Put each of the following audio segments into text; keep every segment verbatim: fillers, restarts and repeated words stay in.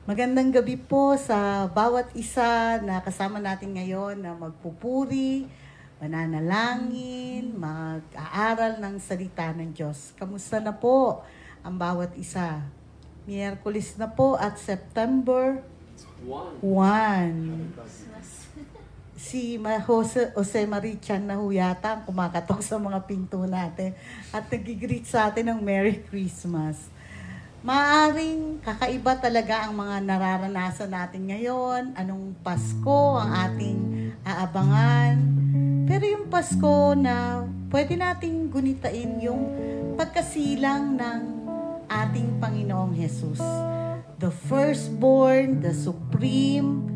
Magandang gabi po sa bawat isa na kasama natin ngayon na magpupuri, mananalangin, mag-aaral ng salita ng Diyos. Kamusta na po ang bawat isa? Miyerkules na po at September first. Si Jose, Jose Marichan na ho yata ang kumakatok sa mga pinto natin at nag-greet sa atin ng Merry Christmas. Maaring kakaiba talaga ang mga nararanasan natin ngayon, anong Pasko ang ating aabangan. Pero yung Pasko na pwede nating gunitain yung pagkasilang ng ating Panginoong Jesus. The firstborn, the supreme,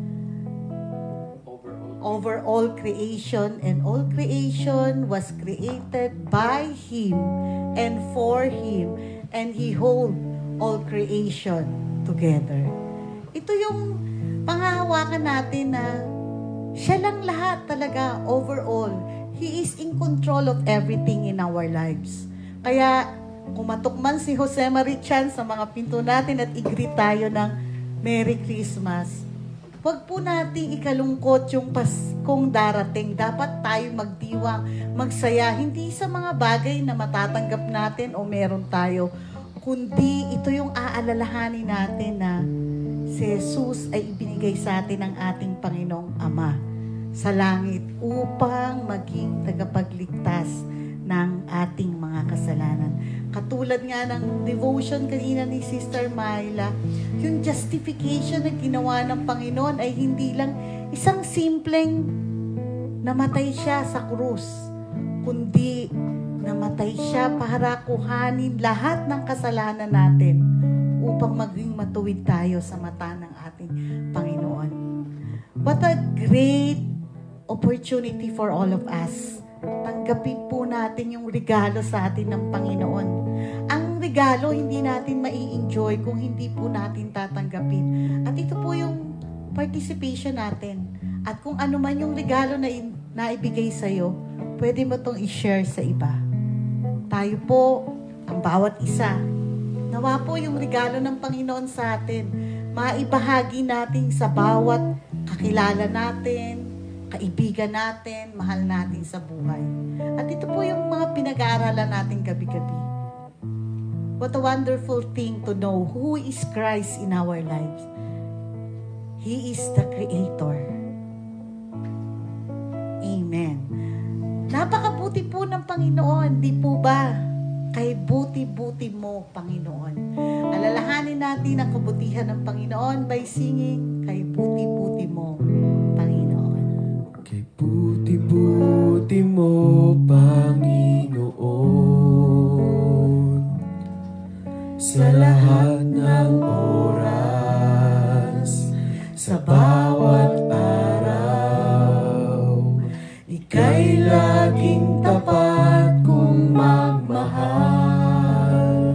over all creation, and all creation was created by Him and for Him, and He holds all creation together. Ito yung panghahawakan natin na siya lang lahat talaga, overall. He is in control of everything in our lives. Kaya, kumatok man si Jose Marichan sa mga pinto natin at i-greet tayo ng Merry Christmas. Huwag po nating ikalungkot yung Paskong darating. Dapat tayo magdiwang, magsaya, hindi sa mga bagay na matatanggap natin o meron tayo, kundi ito yung aalalahanin natin na si Jesus ay ibinigay sa atin ng ating Panginoong Ama sa langit upang maging tagapagligtas ng ating mga kasalanan. Katulad nga ng devotion kanina ni Sister Myla, yung justification na ginawa ng Panginoon ay hindi lang isang simpleng namatay siya sa krus, kundi namatay siya para kuhanin lahat ng kasalanan natin upang maging matuwid tayo sa mata ng ating Panginoon. What a great opportunity for all of us. Tanggapin po natin yung regalo sa atin ng Panginoon. Ang regalo hindi natin mai-enjoy kung hindi po natin tatanggapin. At ito po yung participation natin. At kung ano man yung regalo na naibigay sa'yo, pwede mo itong i-share sa iba. Tayo po, ang bawat isa, nawa po yung regalo ng Panginoon sa atin, maibahagi natin sa bawat kakilala natin, kaibigan natin, mahal natin sa buhay. At ito po yung mga pinag-aaralan natin gabi-gabi. What a wonderful thing to know who is Christ in our lives. He is the Creator. Amen. Napakabuti po ng Panginoon, di po ba? Kay buti-buti mo, Panginoon. Alalahanin natin ang kabutihan ng Panginoon by singing, kay buti-buti mo, Panginoon. Kay buti-buti mo, Panginoon, sa lahat ng oras, sa bawat araw, ika'y laging tapat kong magmahal.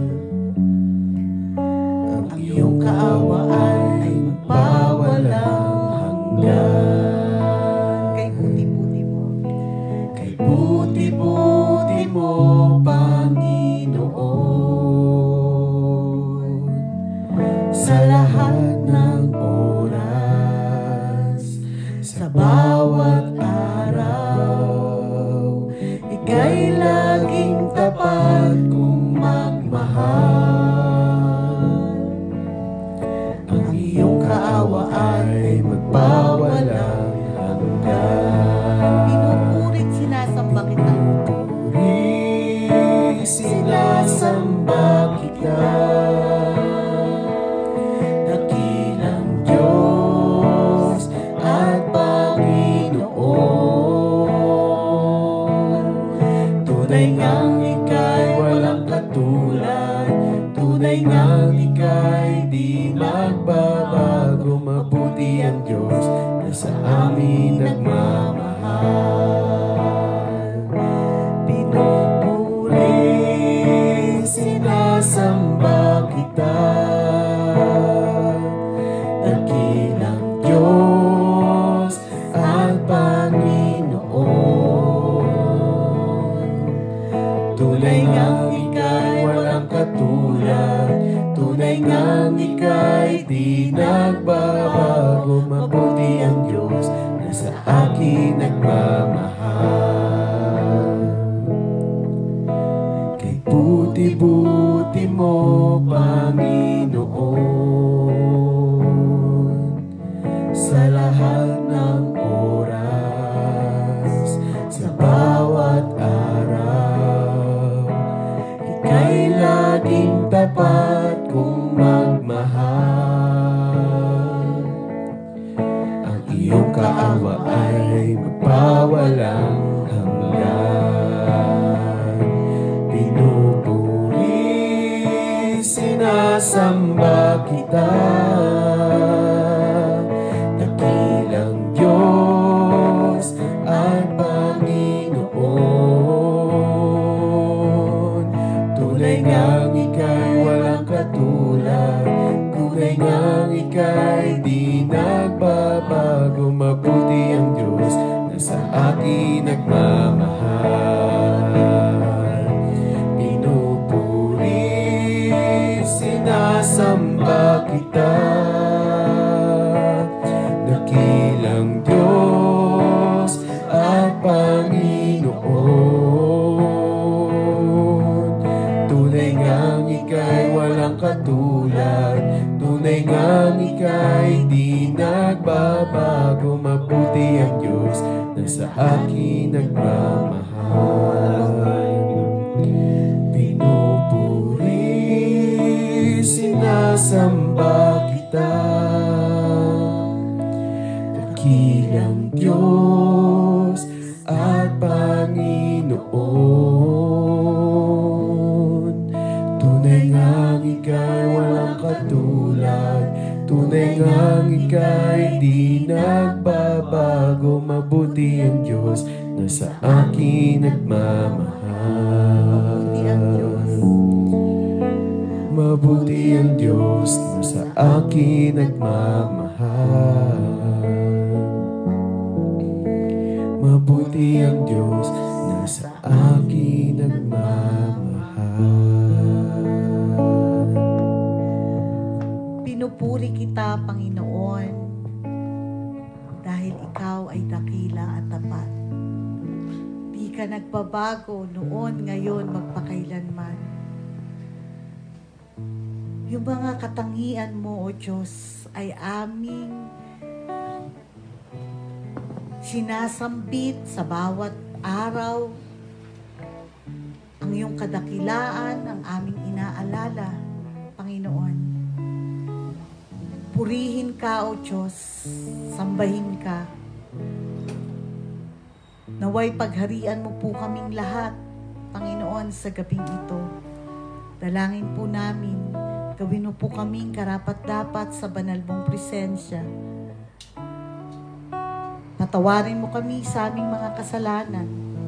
Ang iyong kaawaan ay magpawalang hanggan. Kay buti-buti mo. Kay buti-buti mo, Panginoon, sa lahat ng oras, sa bawat araw, ika'y laging tapat kong magmahal. Ang iyong kaawaan ay magpawalang hanggan. Pinupurit, sinasamba kita. Puri, sinasamba kita, dakilang Diyos at Panginoon. Tunay ngang ika'y walang katulad, tunay ngang ika'y di magbabago. Mabuti ang Diyos na sa amin nagmamahal. Pinupuri, sinasamba kita, dakilang Diyos at Panginoon. Tunay ngang ika'y walang katulad, tunay ngang ika'y di nag buti-buti mo, Panginoon, sa lahat ng oras, sa bawat araw. Ika'y laging tapat kong magmahal. Ang iyong kaawa ay magpawalang hanggan. Pinupuri, sinasamba kita, dakilang Diyos at Panginoon. Tunay ngang ika'y walang katulad, tunay ngang ika'y di nagbabago. Mabuti ang Diyos na sa akin nagmamahal. Pinupuri, sinasamba kita, dakilang Diyos at Panginoon. Tunay ngang ika'y walang katulad, tunay ngang ika'y di nagbabago. Mabuti ang Diyos na sa akin nagmamahal. Pinupuri, sinasamba kita, dakilang Diyos at Panginoon. Tunay ngang ika'y walang katulad, tunay ngang ika'y di nagbabago. Mabuti ang Diyos na sa akin nagmamahal. Mabuti ang Diyos na sa akin nagmamahal. Mabuti ang Diyos na sa akin nagmamahal. Pinupuri kita, Panginoon, dahil ikaw ay dakila at tapat. Di ka nagbabago noon, ngayon, magpakailanman. Yung mga katangian mo, O Diyos, ay aming sinasambit sa bawat araw. Ang iyong kadakilaan, ang aming inaalala, Panginoon. Purihin ka, O Diyos, sambahin ka. Naway pagharian mo po kaming lahat, Panginoon, sa gabing ito. Dalangin po namin, gawin mo po kaming karapat-dapat sa banal mong presensya. Patawarin mo kami sa aming mga kasalanan.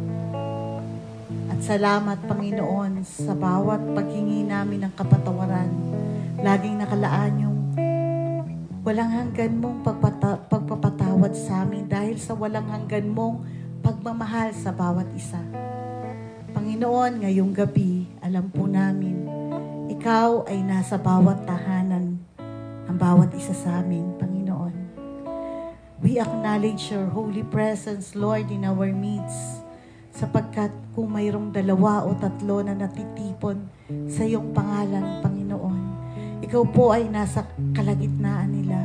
At salamat, Panginoon, sa bawat paghingi namin ng kapatawaran. Laging nakalaan yung walang hanggan mong pagpata- pagpapatawad sa amin dahil sa walang hanggan mong pagmamahal sa bawat isa. Panginoon, ngayong gabi, alam po namin, ikaw ay nasa bawat tahanan, ang bawat isa sa amin, Panginoon. We acknowledge your holy presence, Lord, in our midst, sapagkat kung mayroong dalawa o tatlo na natitipon sa iyong pangalan, Panginoon, ikaw po ay nasa kalagitnaan nila.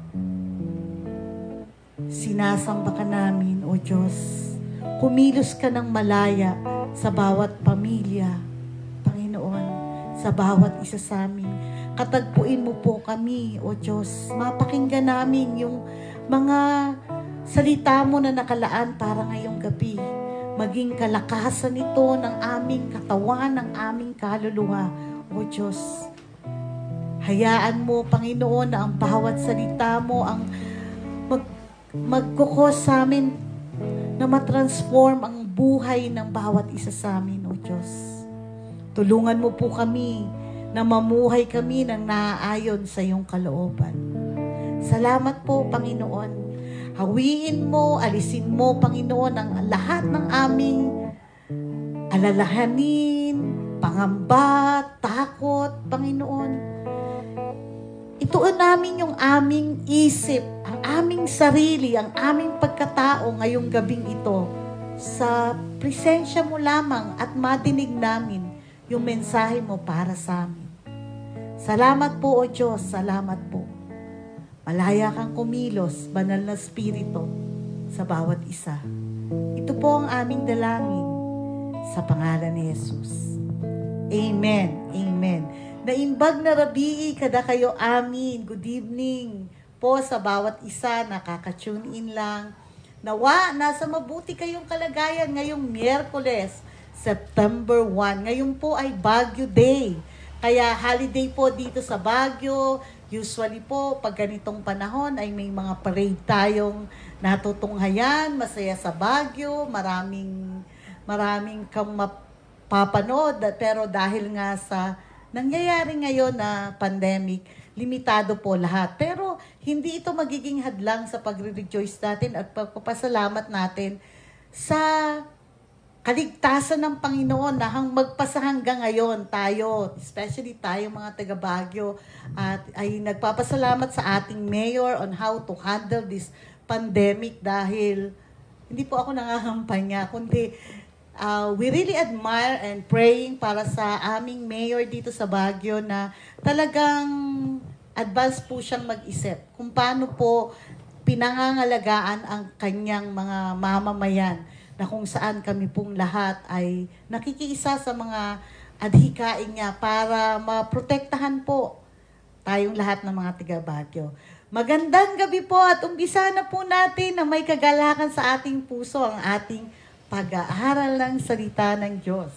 Sinasamba ka namin, O Diyos. Kumilos ka ng malaya sa bawat pamilya, Panginoon, sa bawat isa sa amin. Katagpuin mo po kami, O Diyos. Mapakinggan namin yung mga salita mo na nakalaan para ngayong gabi. Maging kalakasan ito ng aming katawan, ng aming kaluluwa, O Diyos. Hayaan mo, Panginoon, na ang bawat salita mo ang mag, magkukos sa amin na matransform ang buhay ng bawat isa sa amin, O Diyos. Tulungan mo po kami na mamuhay kami ng naaayon sa iyong kalooban. Salamat po, Panginoon. Hawiin mo, alisin mo, Panginoon, ang lahat ng aming alalahanin, pangamba, takot, Panginoon. Ituon namin yung aming isip, ang aming sarili, ang aming pagkatao ngayong gabing ito sa presensya mo lamang at madinig namin yung mensahe mo para sa amin. Salamat po, O Diyos, salamat po. Malaya kang kumilos, banal na spirito, sa bawat isa. Ito po ang aming dalangin sa pangalan ni Jesus. Amen. Amen. Naimbag na rabii kada kayo amin. Good evening po sa bawat isa, nakaka-tune in lang. Nawa, nasa mabuti kayong kalagayan ngayong Miyerkules, September first. Ngayon po ay Baguio Day. Kaya holiday po dito sa Baguio. Usually po, pag ganitong panahon ay may mga parade tayong natutunghayan, masaya sa Baguio, maraming, maraming kang mapapanood. Pero dahil nga sa nangyayari ngayon na pandemic, limitado po lahat. Pero hindi ito magiging hadlang sa pagre-rejoice natin at pagpapasalamat natin sa kaligtasan ng Panginoon na hang magpasa hanggang ngayon tayo, especially tayo mga taga Baguio, at ay nagpapasalamat sa ating mayor on how to handle this pandemic dahil hindi po ako nangangampanya, kundi uh, we really admire and praying para sa aming mayor dito sa Baguio na talagang advance po siyang mag-isip kung paano po pinangangalagaan ang kanyang mga mamamayan na kung saan kami pong lahat ay nakikiisa sa mga adhikain niya para maprotektahan po tayong lahat ng mga taga Baguio. Magandang gabi po at umpisa na po natin na may kagalakan sa ating puso ang ating pag-aaral ng salita ng Diyos.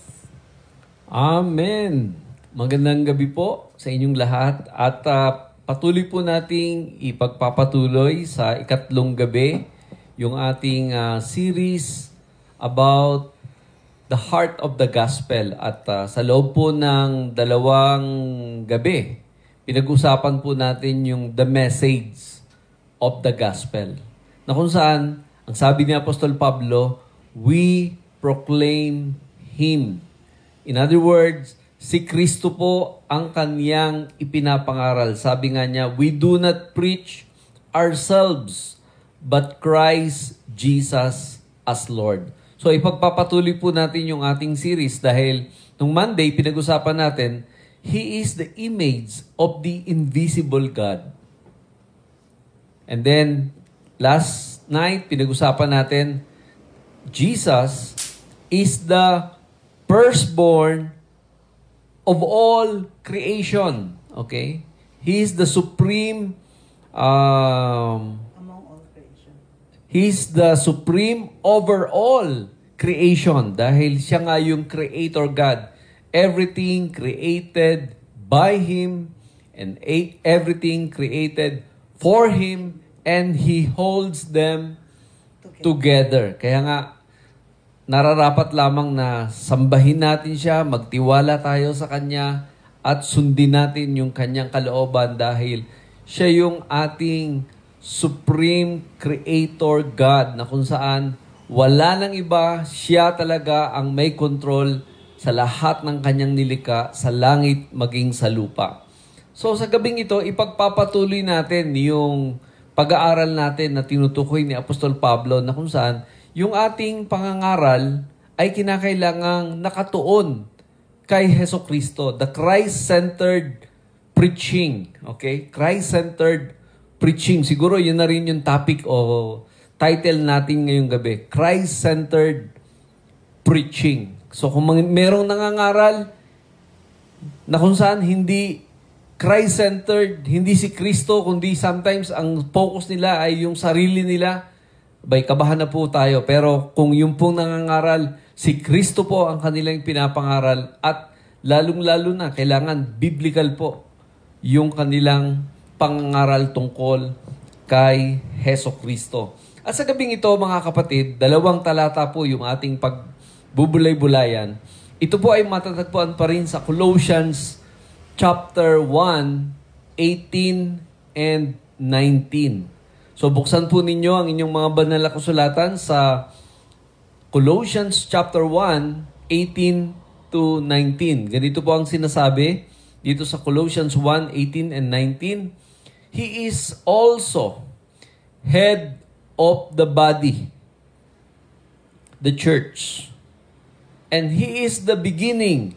Amen! Magandang gabi po sa inyong lahat at uh, patuloy po nating ipagpapatuloy sa ikatlong gabi yung ating uh, series about the heart of the gospel. At uh, sa loob po ng dalawang gabi, pinag-usapan po natin yung the message of the gospel. Na kung saan, ang sabi ni Apostol Pablo, we proclaim Him. In other words, si Kristo po ang kaniyang ipinapangaral. Sabi nga niya, we do not preach ourselves, but Christ Jesus as Lord. So ipagpapatuloy po natin yung ating series dahil nung Monday, pinag-usapan natin, He is the image of the invisible God. And then, last night, pinag-usapan natin, Jesus is the firstborn of all creation. Okay? He is the supreme um, He's the supreme over all creation dahil siya nga yung creator God. Everything created by Him and everything created for Him and He holds them together. Kaya nga, nararapat lamang na sambahin natin siya, magtiwala tayo sa Kanya at sundin natin yung Kanyang kalooban dahil siya yung ating Supreme Creator God na kung saan wala nang iba, siya talaga ang may control sa lahat ng kanyang nilikha sa langit maging sa lupa. So sa gabing ito, ipagpapatuloy natin yung pag-aaral natin na tinutukoy ni Apostol Pablo na kung saan yung ating pangangaral ay kinakailangang nakatuon kay Heso Kristo, the Christ-centered preaching. Okay? Christ-centered preaching. Siguro yun na rin yung topic o title natin ngayong gabi. Christ-centered preaching. So kung merong nangangaral na kung saan hindi Christ-centered, hindi si Kristo, kundi sometimes ang focus nila ay yung sarili nila, bay kabahan na po tayo. Pero kung yung pong nangangaral, si Kristo po ang kanilang pinapangaral at lalong-lalo na kailangan biblical po yung kanilang pangangaral tungkol kay Heso Kristo. At sa gabing ito, mga kapatid, dalawang talata po yung ating pagbubulay-bulayan. Ito po ay matatagpuan pa rin sa Colossians chapter one, eighteen and nineteen. So buksan po ninyo ang inyong mga banal na kasulatan sa Colossians chapter one, eighteen to nineteen. Ganito po ang sinasabi dito sa Colossians one, eighteen and nineteen. He is also head of the body, the church. And He is the beginning,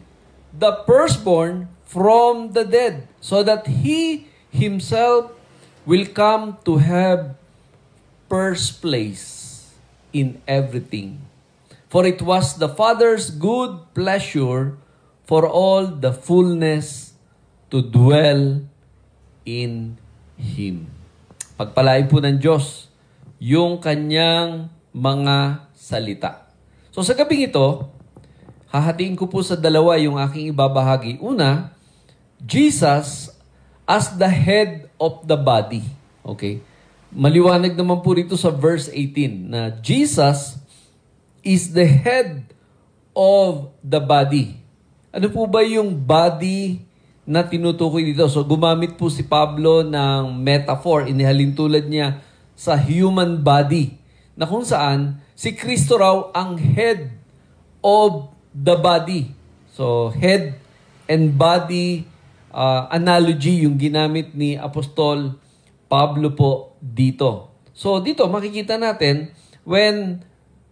the firstborn from the dead, so that He Himself will come to have first place in everything. For it was the Father's good pleasure for all the fullness to dwell in Him. Pagpalain po ng Diyos yung kanyang mga salita. So sa gabing ito, hahatiin ko po sa dalawa yung aking ibabahagi. Una, Jesus as the head of the body. Okay? Maliwanag naman po rito sa verse eighteen na Jesus is the head of the body. Ano po ba yung body na tinutukoy dito? So gumamit po si Pablo ng metaphor, inihalin tulad niya sa human body, na kung saan si Kristo raw ang head of the body. So head and body uh, analogy yung ginamit ni Apostol Pablo po dito. So dito makikita natin when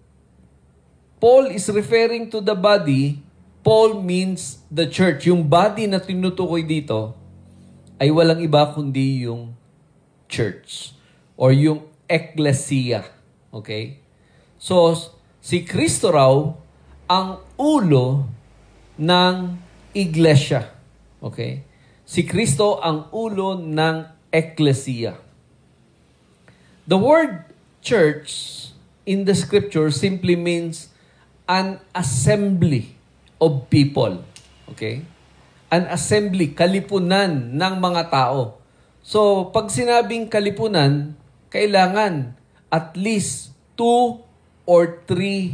Paul is referring to the body, Paul means the church. Yung body na tinutukoy dito ay walang iba kundi yung church or yung Ekklesia. Okay? So, si Kristo raw ang ulo ng Iglesia. Okay? Si Kristo ang ulo ng Ekklesia. The word church in the scripture simply means an assembly of people. Okay? An assembly, kalipunan ng mga tao. So, pag sinabing kalipunan, kailangan at least two or three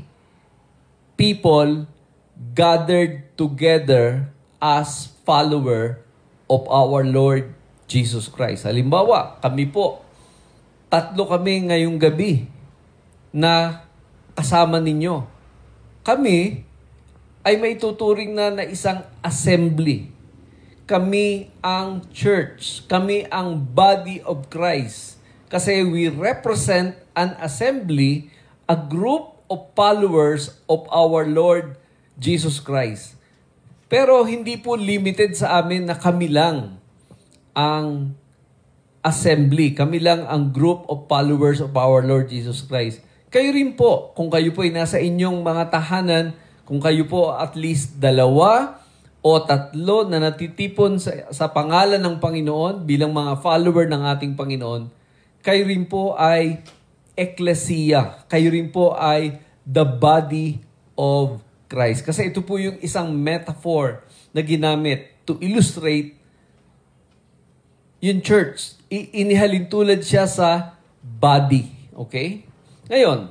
people gathered together as follower of our Lord Jesus Christ. Halimbawa, kami po, tatlo kami ngayong gabi na kasama ninyo. Kami ay may tuturing na na isang assembly. Kami ang church. Kami ang body of Christ. Kasi we represent an assembly, a group of followers of our Lord Jesus Christ. Pero hindi po limited sa amin na kami lang ang assembly. Kami lang ang group of followers of our Lord Jesus Christ. Kayo rin po, kung kayo po ay nasa inyong mga tahanan, kung kayo po at least dalawa o tatlo na natitipon sa, sa pangalan ng Panginoon bilang mga follower ng ating Panginoon, kayo rin po ay Ekklesia. Kayo rin po ay the body of Christ. Kasi ito po yung isang metaphor na ginamit to illustrate yung church. I- inihalin tulad siya sa body. Okay? Ngayon,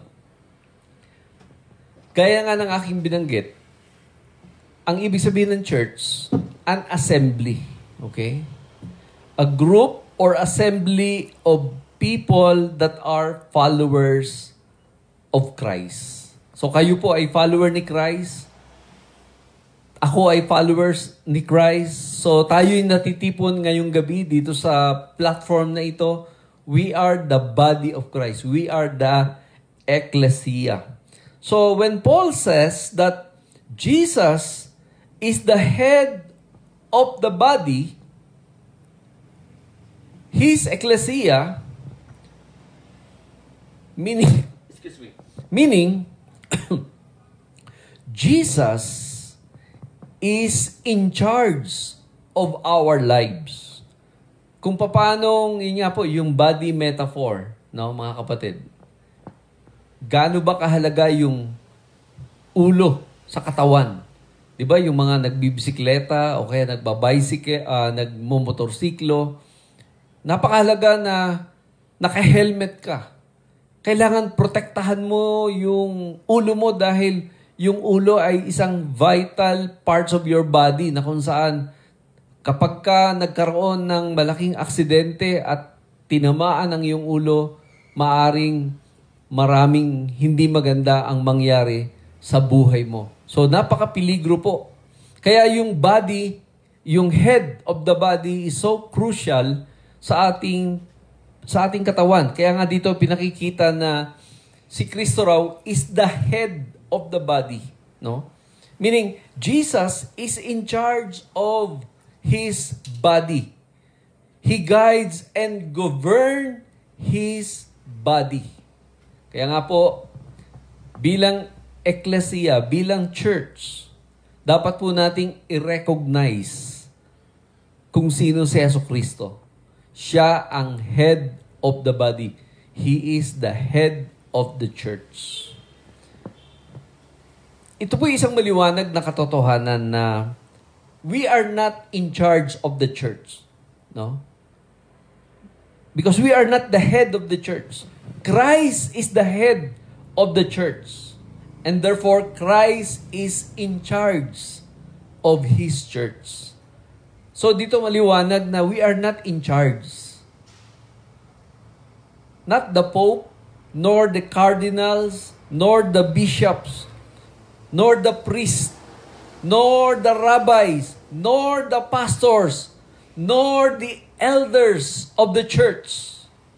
gaya nga ng aking binanggit, ang ibig sabihin ng church, an assembly. Okay? A group or assembly of people that are followers of Christ. So kayo po ay follower ni Christ. Ako ay followers ni Christ. So tayo'y natitipon ngayong gabi dito sa platform na ito. We are the body of Christ. We are the Ekklesia. So when Paul says that Jesus is the head of the body, his Ekklesia, meaning, excuse me, meaning, Jesus is in charge of our lives. Kung paano, yun nga po, yung body metaphor, no, mga kapatid. Gaano ba kahalaga yung ulo sa katawan? Di ba, yung mga nagbibisikleta o kaya nagbabicycle, uh, nagmumotorsiklo, napakahalaga na naka-helmet ka. Kailangan protektahan mo yung ulo mo dahil yung ulo ay isang vital parts of your body na kung saan kapag ka nagkaroon ng malaking aksidente at tinamaan ang iyong ulo, maaring maraming hindi maganda ang mangyari sa buhay mo. So, napaka-peligro po. Kaya yung body, yung head of the body is so crucial sa ating sa ating katawan. Kaya nga dito pinakikita na si Kristo raw is the head of the body, no? Meaning, Jesus is in charge of His body. He guides and governs His body. Kaya nga po, bilang Ekklesia, bilang church, dapat po nating i-recognize kung sino si Jesucristo. Siya ang head of the body. He is the head of the church. Ito po isang maliwanag na katotohanan na we are not in charge of the church. No? Because we are not the head of the church. Christ is the head of the church. And therefore, Christ is in charge of His church. So dito maliwanag na we are not in charge. Not the Pope, nor the cardinals, nor the bishops, nor the priests, nor the rabbis, nor the pastors, nor the elders of the church.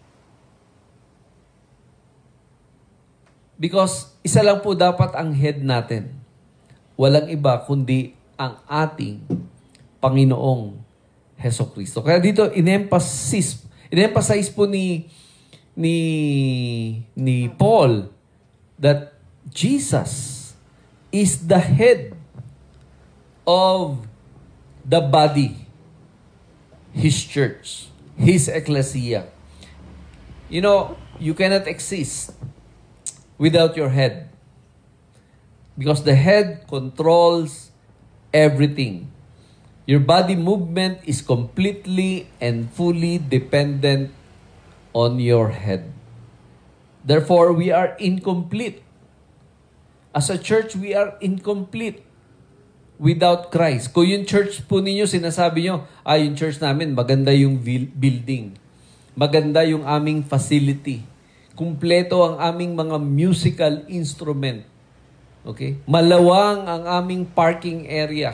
Because isa lang po dapat ang head natin. Walang iba kundi ang ating Panginoong Hesukristo. Kaya dito in-emphasize, in-emphasize po ni ni ni Paul that Jesus is the head of the body, His church, His Ekklesia. You know, you cannot exist without your head. Because the head controls everything. Your body movement is completely and fully dependent on your head. Therefore, we are incomplete. As a church, we are incomplete without Christ. Kung yung church po ninyo, sinasabi nyo, ah, yung church namin, maganda yung building. Maganda yung aming facility. Kumpleto ang aming mga musical instrument. Okay? Malawang ang aming parking area.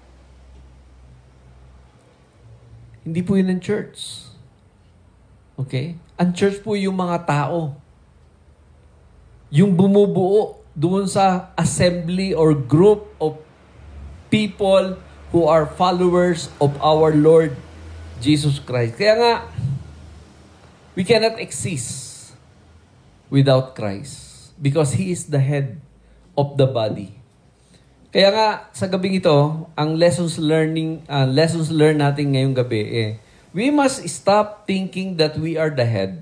Hindi po yun ang church. Okay? Ang church po yung mga tao. Yung bumubuo doon sa assembly or group of people who are followers of our Lord Jesus Christ. Kaya nga, we cannot exist without Christ because He is the head of the body. Kaya nga, sa gabing ito, ang lessons learning, uh, lessons learned natin ngayong gabi, eh, we must stop thinking that we are the head.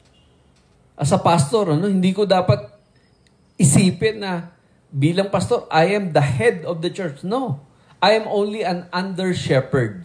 As a pastor, ano, hindi ko dapat isipin na bilang pastor, I am the head of the church. No. I am only an under-shepherd.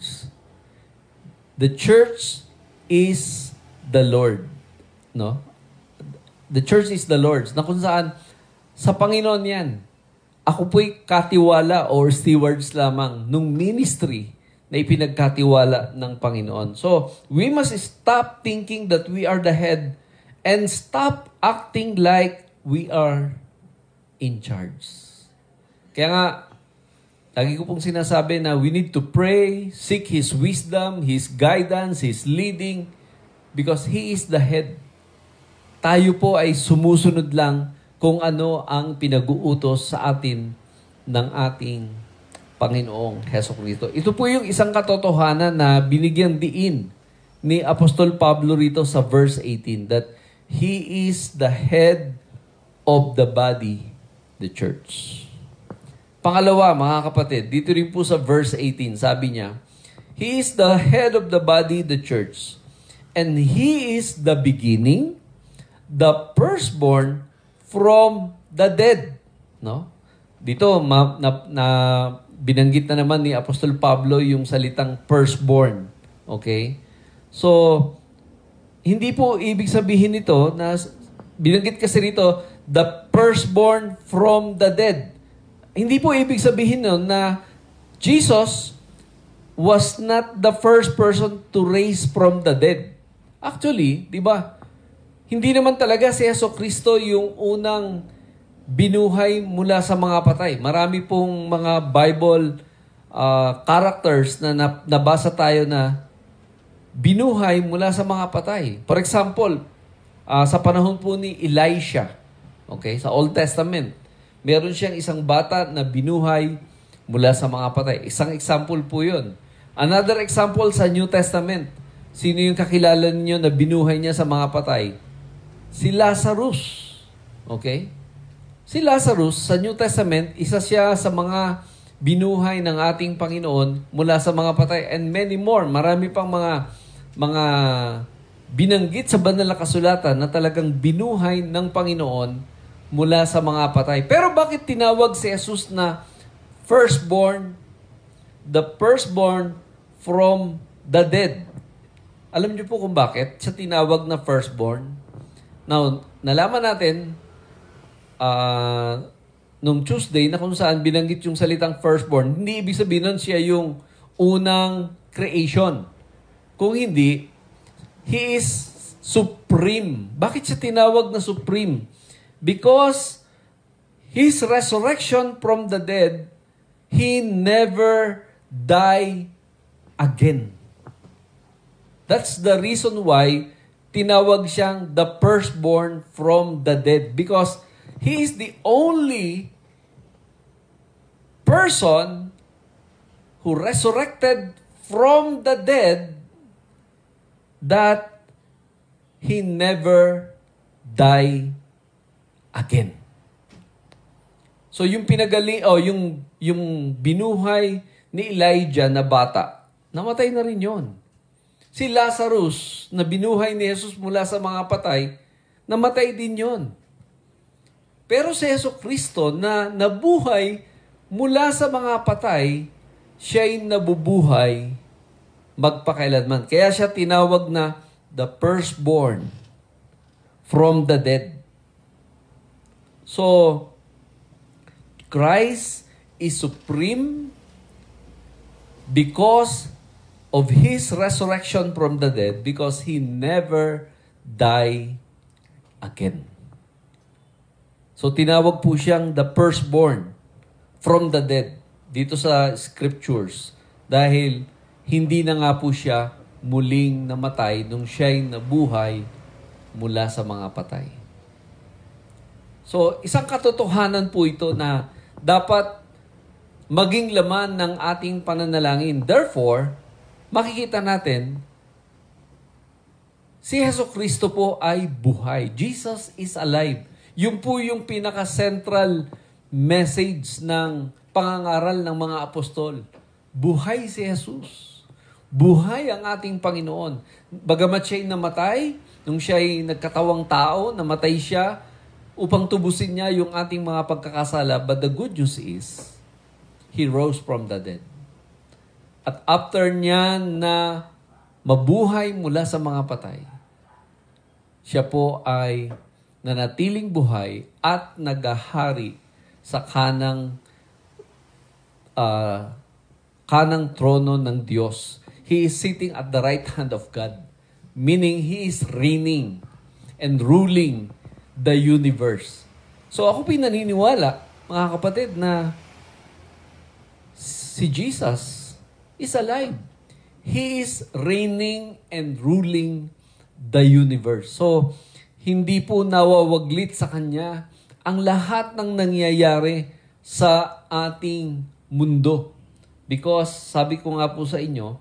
The church is the Lord. No? The church is the Lord's. Na kung saan, sa Panginoon yan. Ako po'y katiwala or stewards lamang nung ministry na ipinagkatiwala ng Panginoon. So, we must stop thinking that we are the head and stop acting like we are in charge. Kaya nga, lagi ko pong sinasabi na we need to pray, seek His wisdom, His guidance, His leading, because He is the head. Tayo po ay sumusunod lang kung ano ang pinag-uutos sa atin ng ating Panginoong Hesukristo. Ito po yung isang katotohanan na binigyang diin ni Apostol Pablo rito sa verse eighteen, that He is the head of the body, the church. Pangalawa, mga kapatid, dito rin po sa verse eighteen, sabi niya, He is the head of the body, the church, and He is the beginning, the firstborn from the dead. No? Dito, ma, na, na, binanggit na naman ni Apostol Pablo yung salitang firstborn. Okay? So, hindi po ibig sabihin nito na binanggit kasi rito, the firstborn from the dead. Hindi po ibig sabihin nun na Jesus was not the first person to raise from the dead. Actually, di ba, hindi naman talaga si Jesucristo yung unang binuhay mula sa mga patay. Marami pong mga Bible uh, characters na nabasa tayo na binuhay mula sa mga patay. For example, uh, sa panahon po ni Elisha, okay, sa Old Testament, Meron siyang isang bata na binuhay mula sa mga patay. Isang example po yun. Another example sa New Testament. Sino yung kakilala niyo na binuhay niya sa mga patay? Si Lazarus. Okay? Si Lazarus, sa New Testament, isa siya sa mga binuhay ng ating Panginoon mula sa mga patay. And many more. Marami pang mga mga binanggit sa banal na kasulatan na talagang binuhay ng Panginoon mula sa mga patay. Pero bakit tinawag si Jesus na firstborn, the firstborn from the dead? Alam niyo po kung bakit siya tinawag na firstborn? Now, nalaman natin uh, nung Tuesday na kung saan binanggit yung salitang firstborn, hindi ibig sabihin nun siya yung unang creation. Kung hindi, He is supreme. Bakit siya tinawag na supreme? Because His resurrection from the dead, He never die again. That's the reason why tinawag siyang the firstborn from the dead. Because He is the only person who resurrected from the dead that He never die again. So yung pinagaling oh yung yung binuhay ni Elijah na bata, namatay na rin 'yon. Si Lazarus na binuhay ni Jesus mula sa mga patay, namatay din 'yon. Pero si Jesucristo na nabuhay mula sa mga patay, siya'y nabubuhay magpakailanman. Kaya siya tinawag na the firstborn from the dead. So, Christ is supreme because of His resurrection from the dead, because He never die again. So, tinawag po siyang the firstborn from the dead dito sa scriptures dahil hindi na nga po siya muling namatay nung siya'y nabuhay mula sa mga patay. So, isang katotohanan po ito na dapat maging laman ng ating pananalangin. Therefore, makikita natin, si Jesucristo po ay buhay. Jesus is alive. Yun po yung pinaka-central message ng pangangaral ng mga apostol. Buhay si Jesus. Buhay ang ating Panginoon. Bagamat siya'y namatay, nung siya'y nagkatawang tao, namatay siya upang tubusin niya yung ating mga pagkakasala. But the good news is, He rose from the dead. At after niya na mabuhay mula sa mga patay, siya po ay nanatiling buhay at nagahari sa kanang uh, kanang trono ng Diyos. He is sitting at the right hand of God, meaning He is reigning and ruling the universe. So ako pinaniniwala, mga kapatid, na si Jesus is alive. He is reigning and ruling the universe. So, hindi po nawawaglit sa Kanya ang lahat ng nangyayari sa ating mundo. Because, sabi ko nga po sa inyo,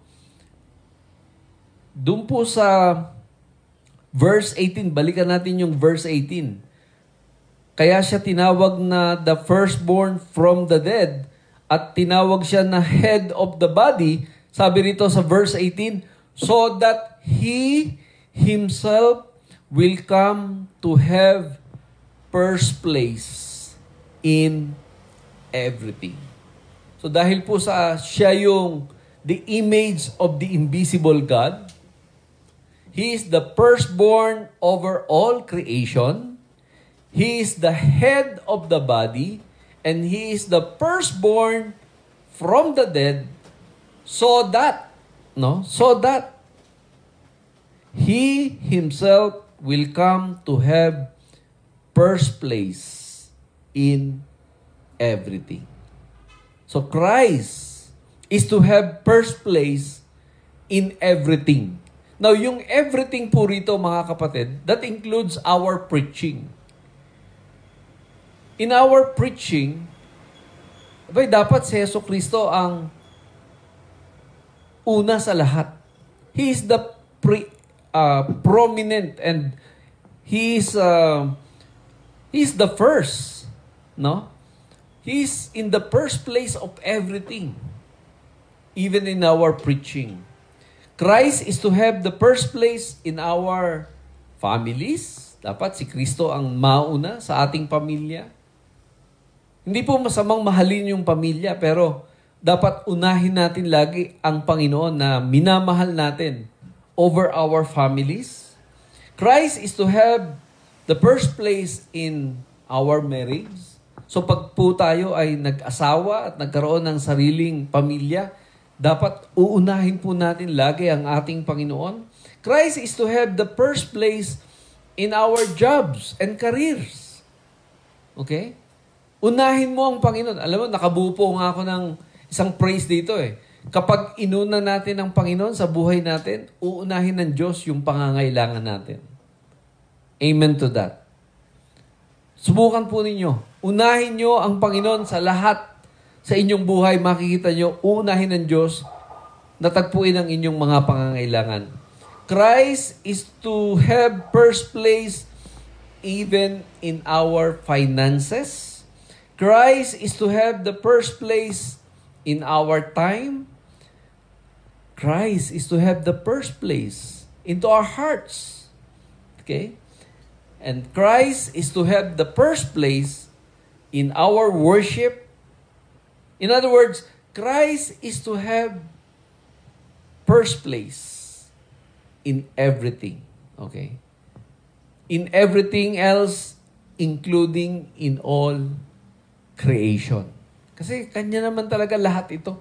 doon po sa verse eighteen, balikan natin yung verse eighteen. Kaya siya tinawag na the firstborn from the dead at tinawag siya na head of the body. Sabi rito sa verse eighteen, so that He Himself will come to have first place in everything. So dahil po sa siya yung the image of the invisible God, He is the firstborn over all creation. He is the head of the body, and He is the firstborn from the dead, so that, no, so that He Himself will come to have first place in everything. So Christ is to have first place in everything. Now, yung everything po rito, mga kapatid, that includes our preaching. In our preaching, abay, dapat si Yesu Kristo ang una sa lahat. He is the pre, uh, prominent and He is, uh, He is the first. No? He is in the first place of everything. Even in our preaching. Christ is to have the first place in our families. Dapat si Kristo ang mauna sa ating pamilya. Hindi po masamang mahalin yung pamilya, pero dapat unahin natin lagi ang Panginoon na minamahal natin over our families. Christ is to have the first place in our marriage. So pag po tayo ay nag-asawa at nagkaroon ng sariling pamilya, dapat uunahin po natin lagi ang ating Panginoon. Christ is to have the first place in our jobs and careers. Okay? Unahin mo ang Panginoon. Alam mo, nakabuo po nga ako ng isang praise dito eh. Kapag inuna natin ang Panginoon sa buhay natin, uunahin ng Diyos yung pangangailangan natin. Amen to that. Subukan po ninyo. Unahin nyo ang Panginoon sa lahat sa inyong buhay. Makikita nyo, uunahin ng Diyos, natagpuin ang inyong mga pangangailangan. Christ is to have first place even in our finances. Christ is to have the first place in our time. Christ is to have the first place into our hearts. Okay? And Christ is to have the first place in our worship. In other words, Christ is to have first place in everything. Okay? In everything else, including in all creation. Kasi kanya naman talaga lahat ito.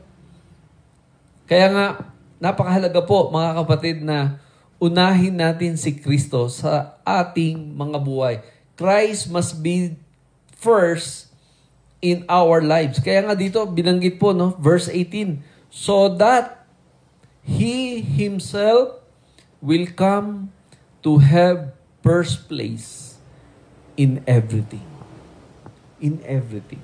Kaya nga, napakahalaga po, mga kapatid, na unahin natin si Kristo sa ating mga buhay. Christ must be first in our lives. Kaya nga dito, binanggit po, no, verse eighteen, so that He Himself will come to have first place in everything. In everything.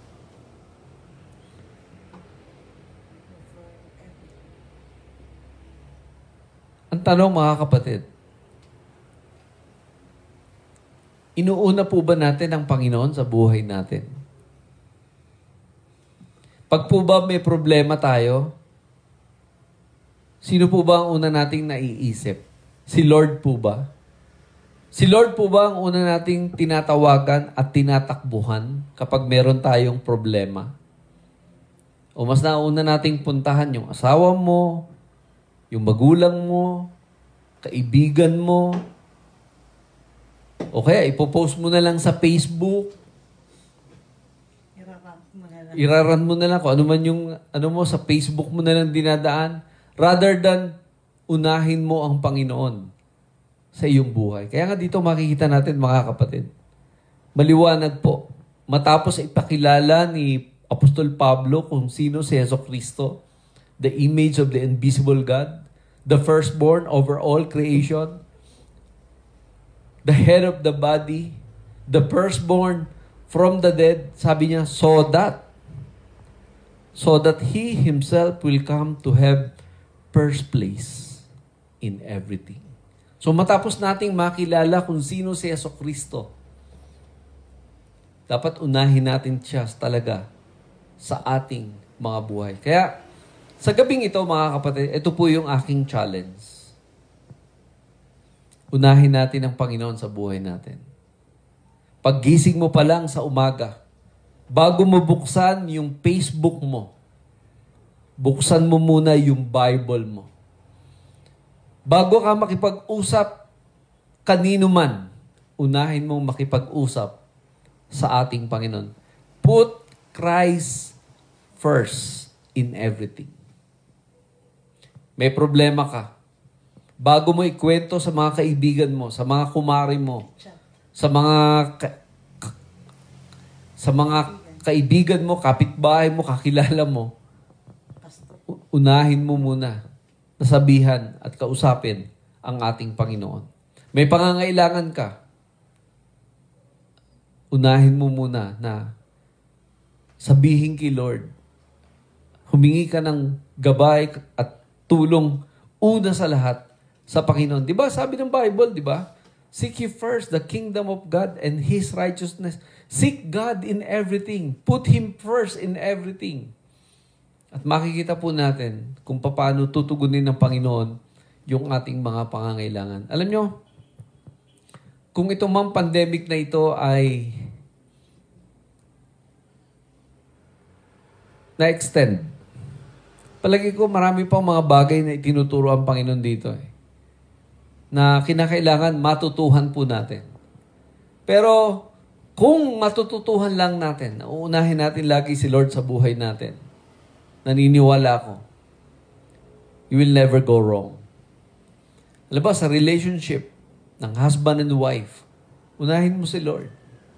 Ang tanong, mga kapatid, inuuna po ba natin ang Panginoon sa buhay natin? Pag po ba may problema tayo, sino po ba ang una nating naiisip? Si Lord po ba? Si Lord po ba ang una nating tinatawagan at tinatakbuhan kapag meron tayong problema? O mas nauna nating puntahan yung asawa mo, yung magulang mo, kaibigan mo, o kaya ipopost mo na lang sa Facebook, Irarant mo na lang. iraran mo na lang kung ano man yung, ano mo, sa Facebook mo na lang dinadaan, rather than unahin mo ang Panginoon sa iyong buhay. Kaya nga dito makikita natin, mga kapatid, maliwanag po, matapos ipakilala ni Apostol Pablo kung sino si Yesu Kristo, the image of the invisible God, the firstborn over all creation, the head of the body, the firstborn from the dead, sabi niya, so that, so that He Himself will come to have first place in everything. So matapos nating makilala kung sino si Yesu Kristo, dapat unahin natin siya talaga sa ating mga buhay. Kaya, sa gabing ito, mga kapatid, ito po yung aking challenge. Unahin natin ang Panginoon sa buhay natin. Paggising mo pa lang sa umaga, bago mo buksan yung Facebook mo, buksan mo muna yung Bible mo. Bago ka makipag-usap kanino man, unahin mong makipag-usap sa ating Panginoon. Put Christ first in everything. May problema ka. Bago mo ikwento sa mga kaibigan mo, sa mga kumari mo, sa mga ka- ka- sa mga kaibigan mo, kapitbahay mo, kakilala mo, unahin mo muna nasabihan at kausapin ang ating Panginoon. May pangangailangan ka, unahin mo muna na sabihin kay Lord, humingi ka ng gabay at tulong una sa lahat sa Panginoon. Di ba? Sabi ng Bible, di ba? Seek ye first the kingdom of God and His righteousness. Seek God in everything. Put Him first in everything. At makikita po natin kung paano tutugunin ng Panginoon yung ating mga pangangailangan. Alam nyo, kung itong mga pandemic na ito ay na-extend, palagi ko marami pang mga bagay na itinuturo ang Panginoon dito eh, na kinakailangan matutuhan po natin. Pero kung matututuhan lang natin, uunahin natin lagi si Lord sa buhay natin, naniniwala ko, you will never go wrong. Alam ba, sa relationship ng husband and wife, unahin mo si Lord.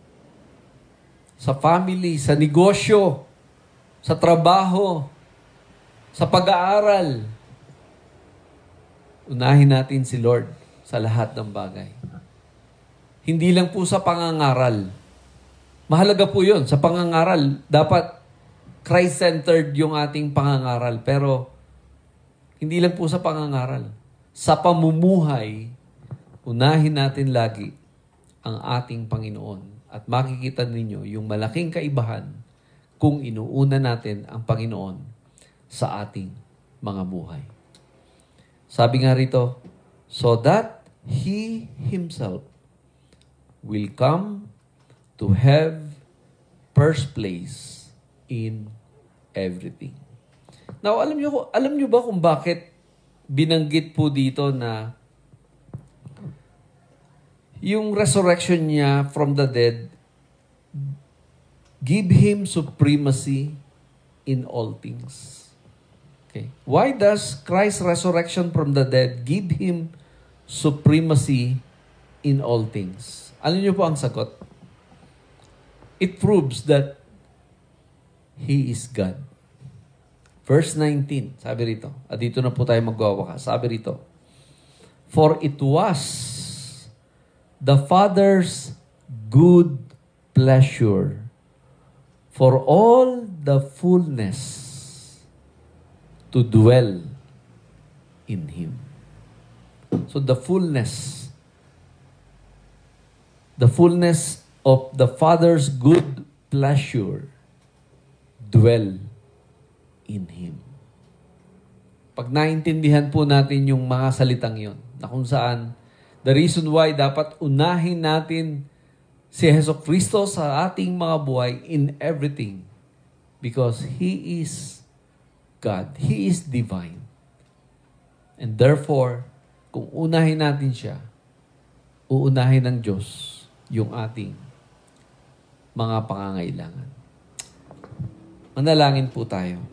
Sa family, sa negosyo, sa trabaho, sa pag-aaral, unahin natin si Lord sa lahat ng bagay. Hindi lang po sa pangangaral. Mahalaga po yun. Sa pangangaral, dapat Christ-centered yung ating pangangaral. Pero, hindi lang po sa pangangaral. Sa pamumuhay, unahin natin lagi ang ating Panginoon. At makikita ninyo yung malaking kaibahan kung inuuna natin ang Panginoon sa ating mga buhay. Sabi nga rito, so that He Himself will come to have first place in everything. Now, alam niyo, alam niyo ba kung bakit binanggit po dito na yung resurrection niya from the dead give Him supremacy in all things? Okay. Why does Christ's resurrection from the dead give Him supremacy in all things? Ano niyo po ang sagot? It proves that He is God. Verse nineteen, sabi rito. At dito na po tayo magwawakas. Sabi rito, for it was the Father's good pleasure for all the fullness to dwell in Him. So the fullness, the fullness of the Father's good pleasure dwell in Him. Pag naintindihan po natin yung mga salitang yon, na kung saan, the reason why dapat unahin natin si Jesucristo sa ating mga buhay in everything, because He is God. He is divine. And therefore, kung unahin natin siya, uunahin ng Diyos yung ating mga pangangailangan. Manalangin po tayo.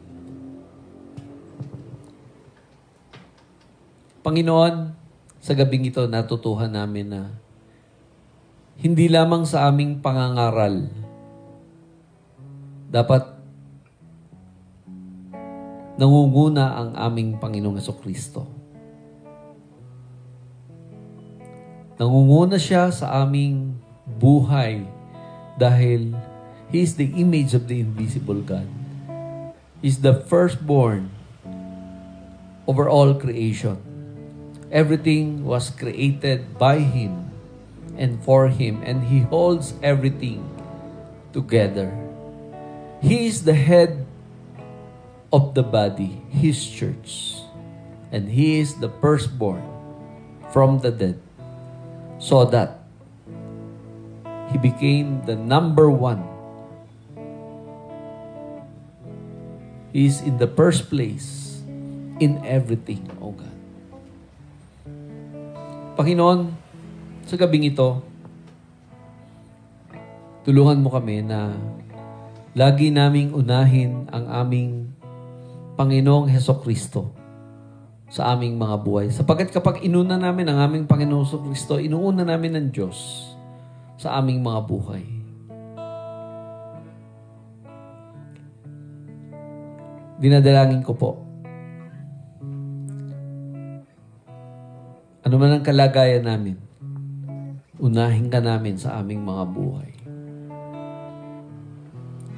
Panginoon, sa gabing ito, natutuhan namin na hindi lamang sa aming pangangaral dapat nangunguna ang aming Panginoong Jesucristo. Nangunguna siya sa aming buhay dahil He is the image of the invisible God. He is the firstborn over all creation. Everything was created by Him and for Him, and He holds everything together. He is the head of the body, His church. And He is the firstborn from the dead, so that He became the number one. He is in the first place in everything, O God. Panginoon, sa gabing ito, tulungan mo kami na lagi naming unahin ang aming Panginoong Hesukristo sa aming mga buhay. Sapagkat kapag inuna namin ang aming Panginoong Hesukristo, inuuna namin ng Diyos sa aming mga buhay. Dinadalangin ko po, ano man ang kalagayan namin, unahin ka namin sa aming mga buhay.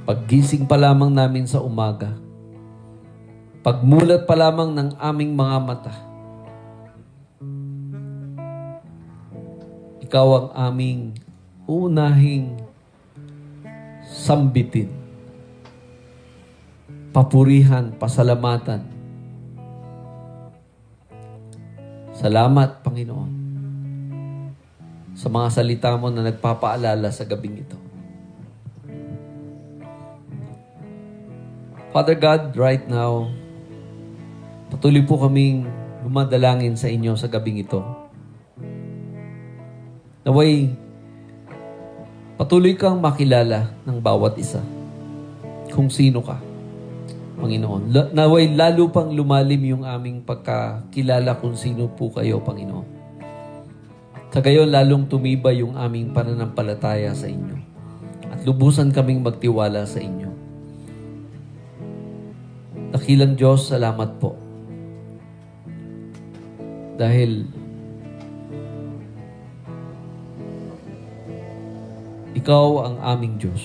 Paggising pa lamang namin sa umaga, pagmulat pa lamang ng aming mga mata, Ikaw ang aming unahing sambitin, papurihan, pasalamatan. Salamat, Panginoon, sa mga salita mo na nagpapaalala sa gabing ito. Father God, right now, patuloy po kaming lumadalangin sa inyo sa gabing ito. Naway, patuloy kang makilala ng bawat isa kung sino ka, Panginoon. Naway, lalo pang lumalim yung aming pagkakilala kung sino po kayo, Panginoon. Sa gayon, lalong tumibay yung aming pananampalataya sa inyo. At lubusan kaming magtiwala sa inyo. Dakilang Diyos, salamat po. Dahil Ikaw ang aming Diyos.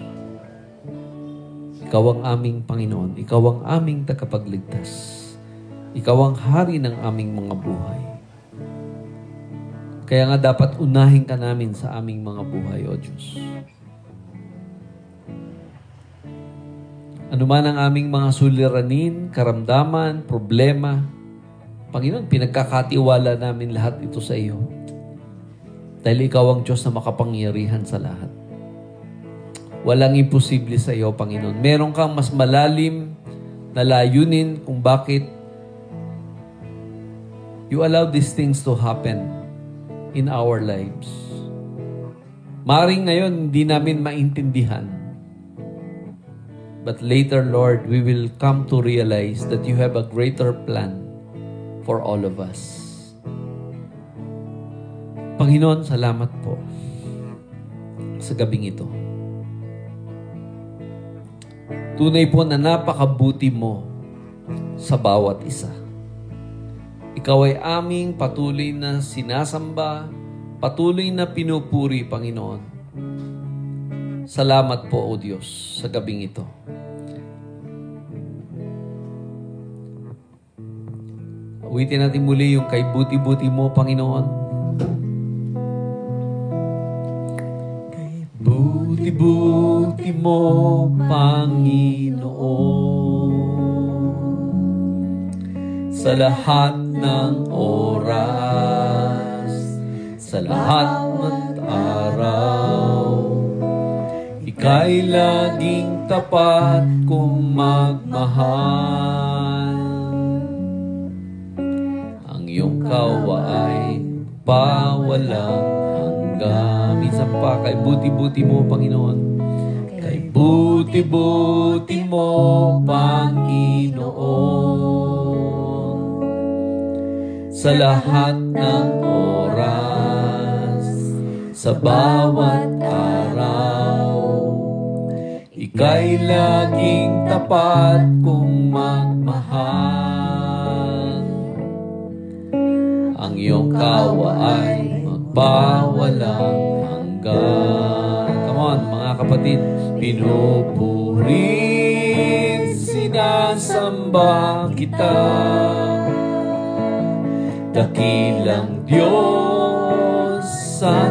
Ikaw ang aming Panginoon. Ikaw ang aming tagapagligtas. Ikaw ang hari ng aming mga buhay. Kaya nga dapat unahin ka namin sa aming mga buhay, O Diyos. Ano man ang aming mga suliranin, karamdaman, problema, Panginoon, pinagkakatiwala namin lahat ito sa iyo. Dahil ikaw ang Diyos na makapangyarihan sa lahat. Walang imposible sa iyo, Panginoon. Meron kang mas malalim na layunin kung bakit you allow these things to happen in our lives. Maring ngayon, hindi namin maintindihan. But later, Lord, we will come to realize that you have a greater plan for all of us. Panginoon, salamat po sa gabing ito. Tunay po na napakabuti mo sa bawat isa. Ikaw ay aming patuloy na sinasamba, patuloy na pinupuri, Panginoon. Salamat po, O Diyos, sa gabing ito. Awitin natin muli yung kay buti-buti mo, Panginoon. Kay buti-buti mo, Panginoon, sa lahat ng oras, sa lahat ng araw, ika'y laging tapat kong magmahal. Ang iyong kawa ay pawalang hanggan. Minsan pa, kay buti-buti mo, Panginoon. Kay buti-buti mo, Panginoon, sa lahat ng oras, sa bawat araw, ika'y laging tapat kong magmahal. Ang iyong kawa ay magpawalang hanggan. Come on, mga kapatid. Pinupurin, sinasamba kita, dakilang Diyos at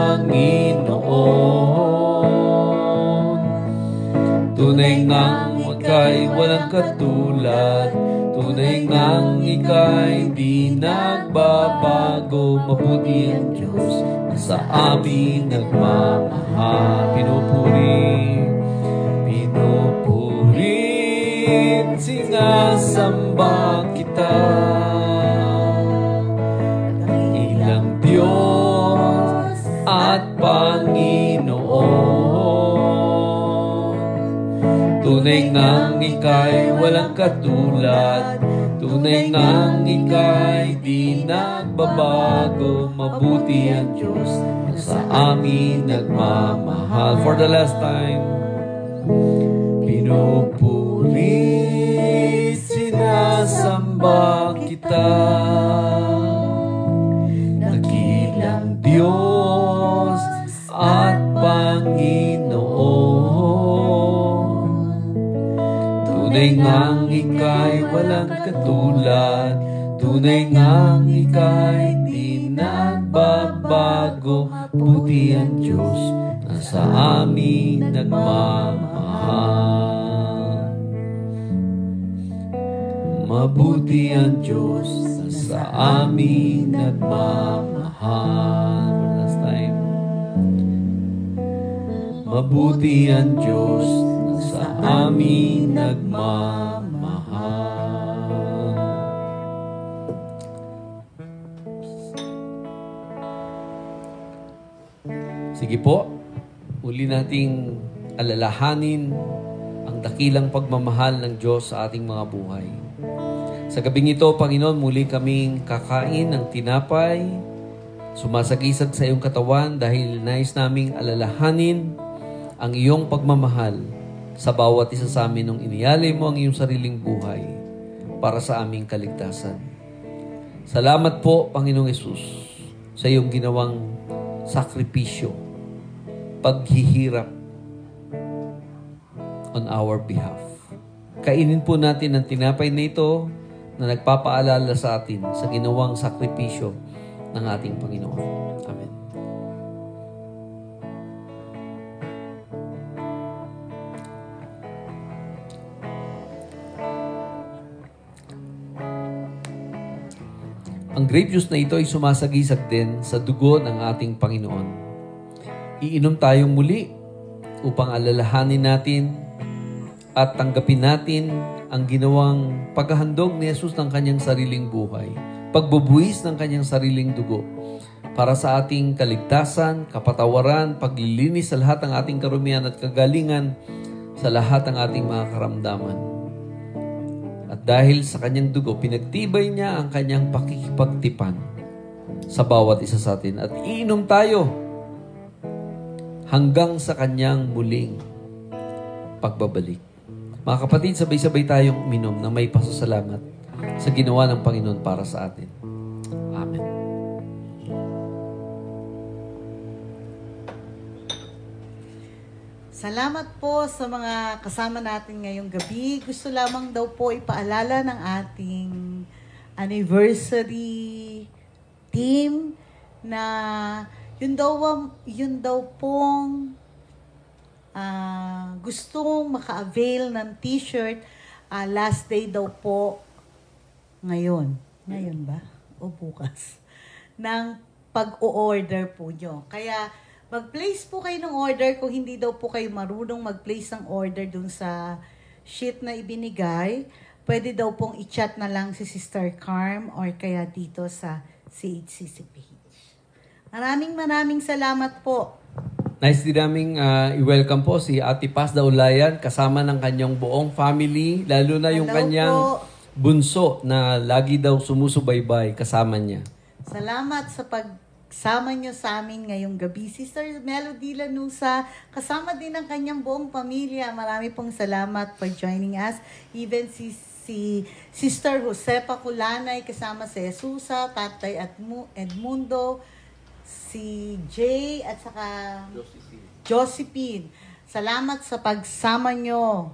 Panginoon. Tunay ngang ika'y walang katulad, tunay ngang ika'y di nagbabago. Mabuti ang Diyos na sa amin nagmamahal. Pinupuri, pinupurin, sinasamba kita, dakilang Diyos at Panginoon. Tunay ngang ika'y walang katulad, tunay ngang ika'y di nagbabago. Mabuti ang Diyos na sa amin nagmamahal. For the last time, pinupuri, sinasamba kita, dakilang Diyos at Panginoon. ngang ika'y walang katulad, tunay ngang ika'y di nagbabago, buti ang Diyos na sa amin nagmamahal. Mabuti ang Diyos na sa amin nagmamahal. Last time. Mabuti ang Diyos na sa amin nagmamahal. Sige po, uli nating alalahanin ang dakilang pagmamahal ng Diyos sa ating mga buhay. Sa gabing ito, Panginoon, muli kaming kakain ng tinapay, sumasagisag sa iyong katawan dahil nais naming alalahanin ang iyong pagmamahal sa bawat isa sa amin nung inialay mo ang iyong sariling buhay para sa aming kaligtasan. Salamat po, Panginoong Yesus, sa iyong ginawang sakripisyo, paghihirap on our behalf. Kainin po natin ang tinapay na ito na nagpapaalala sa atin sa ginawang sakripisyo ng ating Panginoon. Amen. Ang grape juice na ito ay sumasagisag din sa dugo ng ating Panginoon. Iinom tayong muli upang alalahanin natin at tanggapin natin ang ginawang paghahandog ni Jesus ng kanyang sariling buhay, pagbubuwis ng kanyang sariling dugo para sa ating kaligtasan, kapatawaran, paglilinis sa lahat ng ating karumihan at kagalingan sa lahat ng ating mga karamdaman. At dahil sa kanyang dugo, pinagtibay niya ang kanyang pakikipagtipan sa bawat isa sa atin. At iinom tayo hanggang sa kanyang muling pagbabalik. Mga kapatid, sabay-sabay tayong uminom na may pasasalamat sa ginawa ng Panginoon para sa atin. Amen. Salamat po sa mga kasama natin ngayong gabi. Gusto lamang daw po ipaalala ng ating anniversary team na yun daw, yun daw pong uh, gustong maka-avail ng t-shirt. Uh, last day daw po ngayon. Ngayon ba? O bukas? Ng pag-o-order po nyo. Kaya mag-place po kayo ng order kung hindi daw po kayo marunong mag-place ng order dun sa sheet na ibinigay. Pwede daw pong i-chat na lang si Sister Carm or kaya dito sa C H C C page. Maraming maraming salamat po. Nice din naming uh, i-welcome po si Ate Paz Daulayan kasama ng kanyang buong family, lalo na yung Hello kanyang po. bunso na lagi daw sumusubaybay kasama niya. Salamat sa pagsama nyo sa amin ngayong gabi. Sister Melody Lanusa, kasama din ang kanyang buong pamilya. Marami pong salamat for joining us. Even si, si Sister Josepa Culanay, kasama si Jesusa, Tatay Edmundo, si Jay, at saka Josephine. Salamat sa pagsama nyo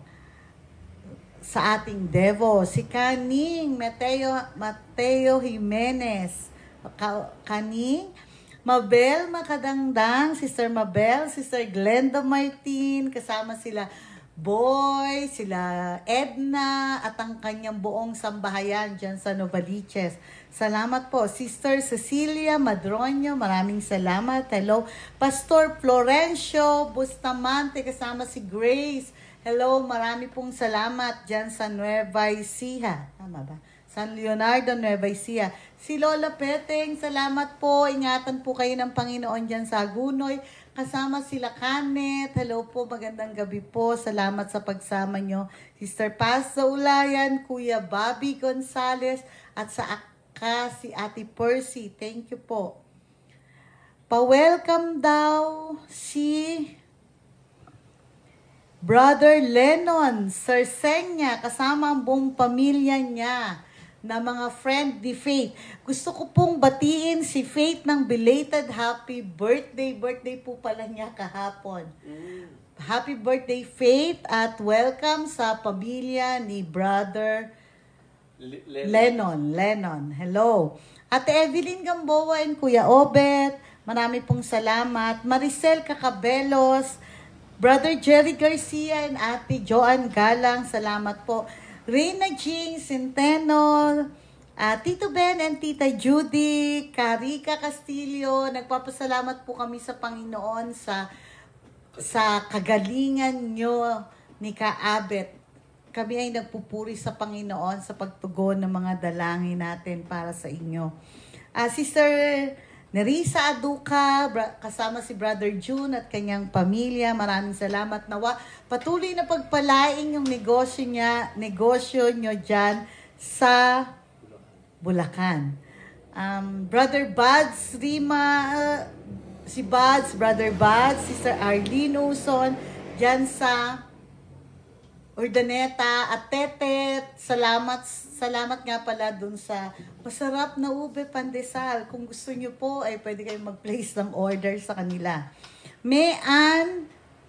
sa ating Devo. Si Kaning Mateo, Mateo Jimenez. Ka, Kaning Mabel Makadangdang, Sister Mabel, Sister Glenda Martin, kasama sila Boy, sila Edna, at ang kanyang buong sambahayan dyan sa Novaliches. Salamat po. Sister Cecilia Madronio, maraming salamat. Hello. Pastor Florencio Bustamante, kasama si Grace. Hello, marami pong salamat dyan sa Nueva Ecija. Tama ba? San Leonardo, Nueva Ecija. Si Lola Peteng, salamat po. Ingatan po kayo ng Panginoon dyan sa Agunoy. Kasama sila Kanet. Hello po, magandang gabi po. Salamat sa pagsama nyo. Sister Paz Zaulayan, Kuya Bobby Gonzales, at sa Aka si Ate Percy. Thank you po. Pa-welcome daw si Brother Lennon Sersenya, kasama ang buong pamilya niya na mga friend ni Faith. Gusto ko pong batiin si Faith ng belated happy birthday. Birthday po pala niya kahapon. happy birthday, Faith, at welcome sa pamilya ni Brother Lennon. Lennon. Hello. Ate Evelyn Gamboa and Kuya Obet, marami pong salamat. Maricel Cacabelos, Brother Jerry Garcia and Ate Joanne Galang, salamat po. Reyna Jing Centeno, uh, Tito Ben and Tita Judy, Carica Castillo, nagpapasalamat po kami sa Panginoon sa sa kagalingan nyo ni Kaabet. Kami ay nagpupuri sa Panginoon sa pagtugon ng mga dalangin natin para sa inyo. Uh, Sister Nerissa Aduca, kasama si Brother June at kanyang pamilya, maraming salamat. Nawa, patuloy na pagpalaing yung negosyo niya, negosyo nyo dyan sa Bulacan. Um, Brother Buds Rima, uh, si Buds, Brother Buds, Sister Arlene Uson, dyan sa Urdaneta at Tetet, salamat, salamat nga pala dun sa masarap na ube pandesal. Kung gusto nyo po, ay pwede kayong mag-place ng order sa kanila. Mayan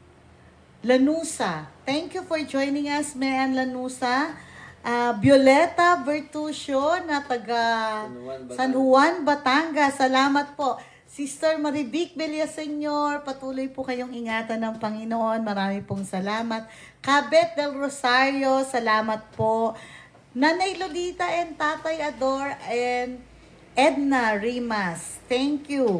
Lanusa, thank you for joining us, Mayan Lanusa. Uh, Violeta Bertucio na taga San Juan, Batangas, salamat po. Sister Marivic Villaseñor, patuloy po kayong ingatan ng Panginoon. Marami pong salamat. Cabet del Rosario, salamat po. Nanay Lolita and Tatay Ador and Edna Rimas, thank you.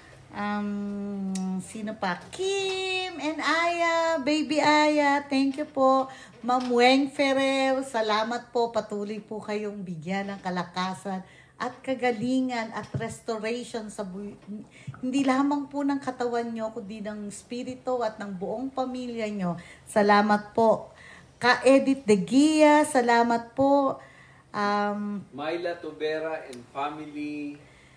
Um, sino pa? Kim and Aya, Baby Aya, thank you po. Ma'am Weng Ferrer, salamat po. Patuloy po kayong bigyan ng kalakasan at kagalingan at restoration sa bu- hindi lamang po ng katawan nyo, kundi ng spirito at ng buong pamilya nyo. Salamat po. Ka Edith De Gia, salamat po. Um, Myla Tubera and family.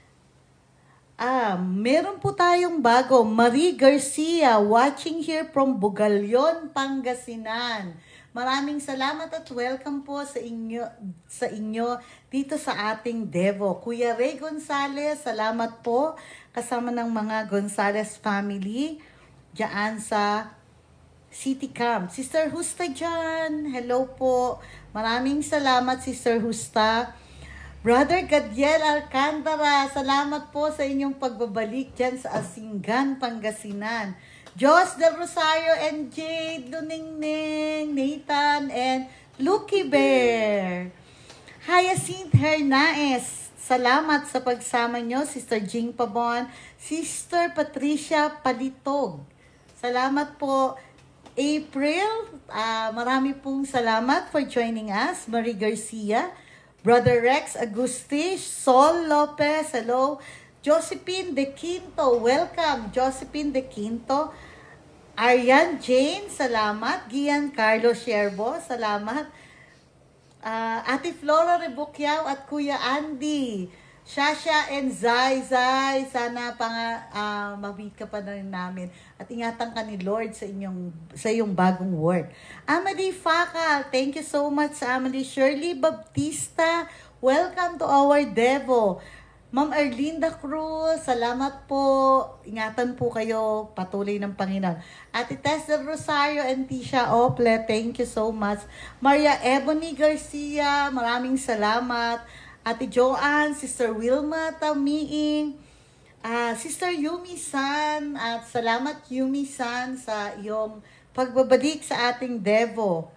Ah, meron po tayong bago. Marie Garcia, watching here from Bugalyon, Pangasinan. Maraming salamat at welcome po sa inyo sa inyo dito sa ating Devo. Kuya Ray Gonzales, salamat po kasama ng mga Gonzales family diyan sa City Camp. Sister Husta dyan, hello po. Maraming salamat, Sister Husta. Brother Gadiel Alcantara, salamat po sa inyong pagbabalik dyan sa Asingan, Pangasinan. Jos del Rosario and Jade Luningning, Nathan and Lucky Bear. Hyacinth Hernaez, salamat sa pagsama nyo. Sister Jing Pabon, Sister Patricia Palitog, salamat po. April, uh, marami pong salamat for joining us. Marie Garcia, Brother Rex Agustis, Sol Lopez, hello. Josephine De Quinto, welcome. Josephine De Quinto. Arian Jane, salamat. Gian Carlos Sherbo, salamat. Uh, Ate Flora Rebukyao at Kuya Andy. Shasha and Zai Zai, sana pa nga uh, mabit ka pa na rin namin. At ingatan ka ni Lord sa inyong sa iyong bagong work. Amelie Fakal, thank you so much sa Amelie. Shirley Baptista, welcome to our Devo. Ma'am Erlinda Cruz, salamat po. Ingatan po kayo, patuloy ng Panginoon. Ate Tess del Rosario and Tisha Ople, thank you so much. Maria Ebony Garcia, maraming salamat. Ate Joanne, Sister Wilma Tamiing, uh, Sister Yumi San, at salamat Yumi San sa iyong pagbabalik sa ating Devo.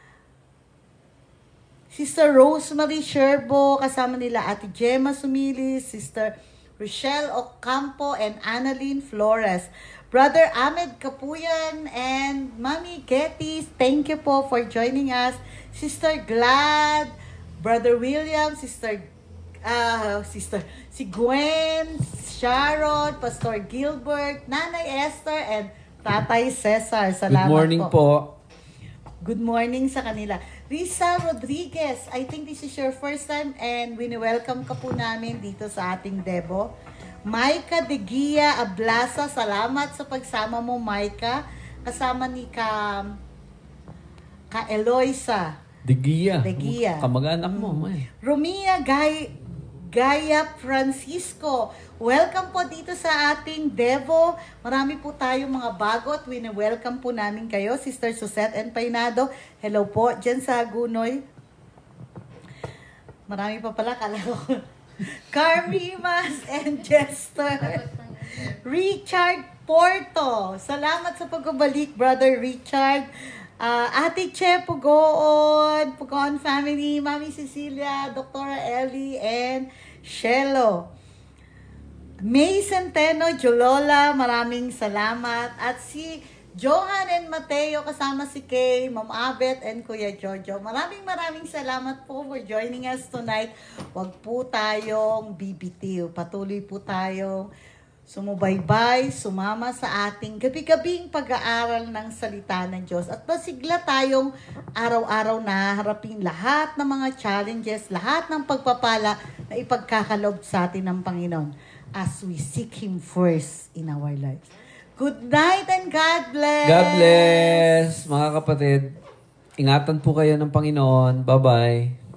Sister Rosemary Sherbo, kasama nila Ate Gemma Sumilis, Sister Rochelle Ocampo, and Annalyn Flores. Brother Ahmed Kapuyan and Mami Getty, thank you po for joining us. Sister Glad, Brother William, Sister, uh, Sister, si Gwen, Sharon, Pastor Gilbert, Nanay Esther, and Tatay Cesar. Salamat Good morning po. po. Good morning sa kanila. Risa Rodriguez, I think this is your first time and wini-welcome ka po namin dito sa ating Devo. Maika De Gia Ablasa, salamat sa pagsama mo, Maika. Kasama ni ka, ka Eloisa. De Gia. De Gia. Kamag-anak mo. Mm. May. Romia Gay, Gaya Francisco. Welcome po dito sa ating Devo. Marami po tayong mga bago at wini-welcome po namin kayo. Sister Susette and Painado. Hello po dyan sa Gunoy. Marami pa pala, kala ko. Carmimas and Jester. Richard Porto. Salamat sa pagbabalik, Brother Richard. Uh, Ate Che Pugoon, Pugoon family, Mami Cecilia, Doctora Ellie, and Shelo. May Centeno, Jolola, maraming salamat. At si Johan and Mateo, kasama si Kay, Ma'am Abet, and Kuya Jojo. Maraming maraming salamat po for joining us tonight. Huwag po tayong bibitiw. Patuloy po tayong sumubaybay, sumama sa ating gabi-gabing pag-aaral ng salita ng Diyos. At masigla tayong araw-araw na harapin lahat ng mga challenges, lahat ng pagpapala na ipagkakalob sa atin ng Panginoon as we seek Him first in our lives. Good night and God bless! God bless, mga kapatid. Ingatan po kayo ng Panginoon. Bye-bye.